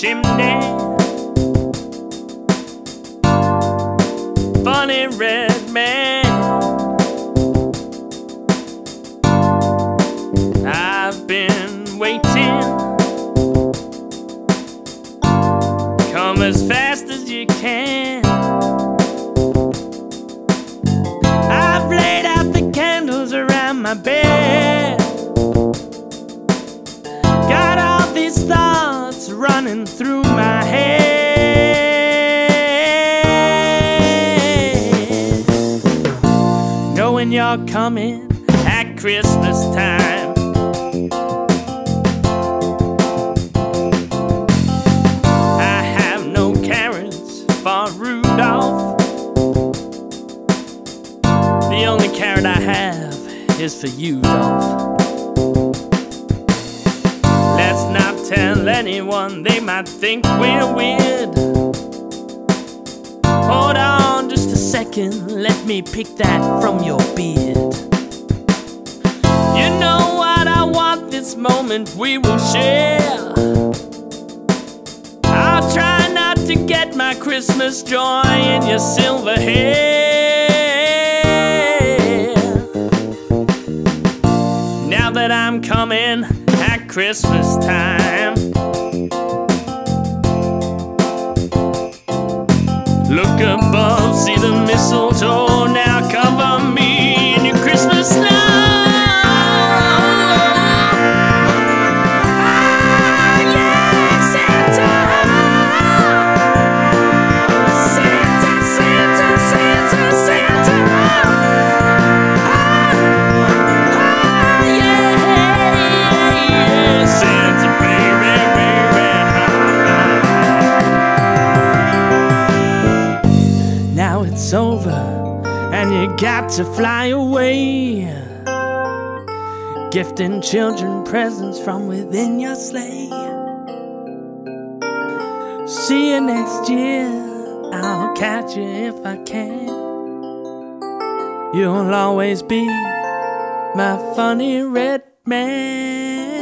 chimney. Funny red man, I've been waiting. Come as fast as you can. I've laid out the candles around my bed. Got all these thoughts running through my head, knowing you're coming at Christmas time. I have no carrots for Rudolph. The only carrot I have is for you, Dolph. Let's not tell anyone, they might think we're weird. Hold on just a second, let me pick that from your beard. You know what I want, this moment we will share. I'll try not to get my Christmas joy in your silver hair. Now that I'm coming at Christmas time, look above, see the mistletoe, now cover me in your Christmas snow. Ah, yeah, Santa! Santa, Santa, Santa, Santa! Ah, yeah, Santa, baby, baby. Now it's over, and you got to fly away, gifting children presents from within your sleigh. See you next year, I'll catch you if I can. You'll always be my funny red man.